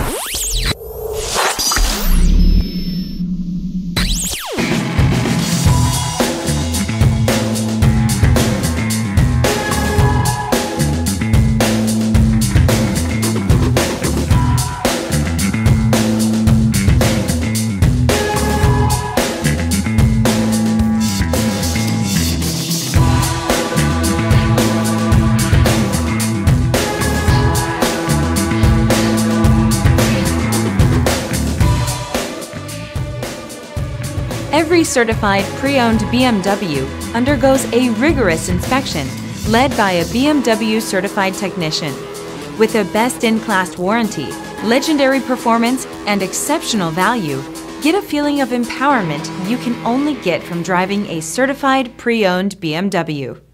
Every certified pre-owned BMW undergoes a rigorous inspection led by a BMW certified technician. With a best-in-class warranty, legendary performance, and exceptional value, get a feeling of empowerment you can only get from driving a certified pre-owned BMW.